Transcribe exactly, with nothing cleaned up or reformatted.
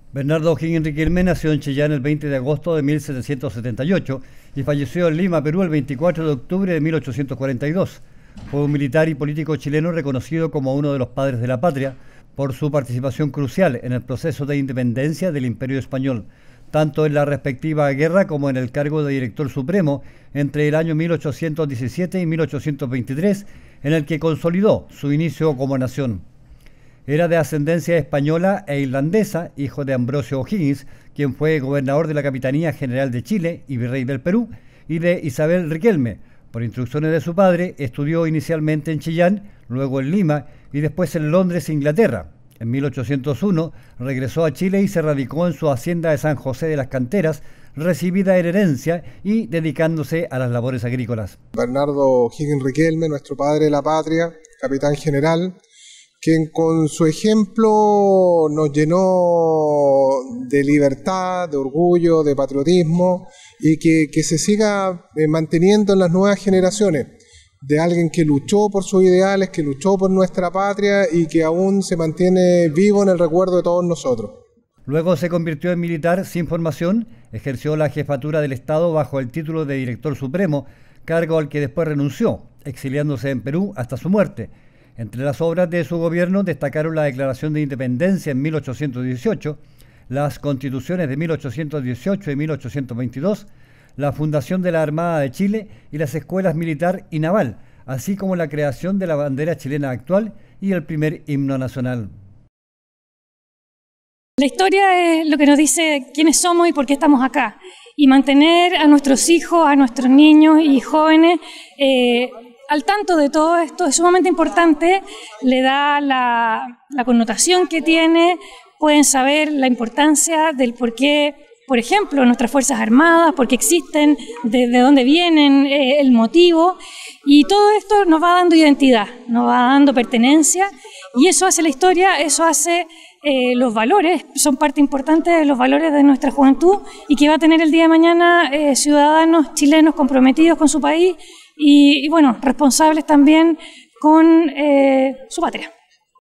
Bernardo O'Higgins Riquelme nació en Chillán el veinte de agosto de mil setecientos setenta y ocho y falleció en Lima, Perú, el veinticuatro de octubre de mil ochocientos cuarenta y dos. Fue un militar y político chileno reconocido como uno de los padres de la patria por su participación crucial en el proceso de independencia del Imperio Español, tanto en la respectiva guerra como en el cargo de director supremo entre el año mil ochocientos diecisiete y mil ochocientos veintitrés, en el que consolidó su inicio como nación. Era de ascendencia española e irlandesa, hijo de Ambrosio O'Higgins, quien fue gobernador de la Capitanía General de Chile y virrey del Perú, y de Isabel Riquelme. Por instrucciones de su padre, estudió inicialmente en Chillán, luego en Lima y después en Londres, Inglaterra. En mil ochocientos uno regresó a Chile y se radicó en su hacienda de San José de las Canteras, recibida en herencia y dedicándose a las labores agrícolas. Bernardo O'Higgins Riquelme, nuestro padre de la patria, capitán general, quien con su ejemplo nos llenó de libertad, de orgullo, de patriotismo y que, que se siga eh, manteniendo en las nuevas generaciones, de alguien que luchó por sus ideales, que luchó por nuestra patria y que aún se mantiene vivo en el recuerdo de todos nosotros. Luego se convirtió en militar sin formación, ejerció la jefatura del Estado bajo el título de director supremo, cargo al que después renunció, exiliándose en Perú hasta su muerte. Entre las obras de su gobierno destacaron la Declaración de Independencia en mil ochocientos dieciocho, las Constituciones de mil ochocientos dieciocho y mil ochocientos veintidós, la fundación de la Armada de Chile y las escuelas militar y naval, así como la creación de la bandera chilena actual y el primer himno nacional. La historia es lo que nos dice quiénes somos y por qué estamos acá. Y mantener a nuestros hijos, a nuestros niños y jóvenes eh, al tanto de todo esto es sumamente importante, le da la, la connotación que tiene, pueden saber la importancia del por qué, por ejemplo, nuestras Fuerzas Armadas, por qué existen, de, de dónde vienen, eh, el motivo, y todo esto nos va dando identidad, nos va dando pertenencia, y eso hace la historia, eso hace eh, los valores, son parte importante de los valores de nuestra juventud, y que va a tener el día de mañana eh, ciudadanos chilenos comprometidos con su país, Y, y bueno, responsables también con eh, su patria.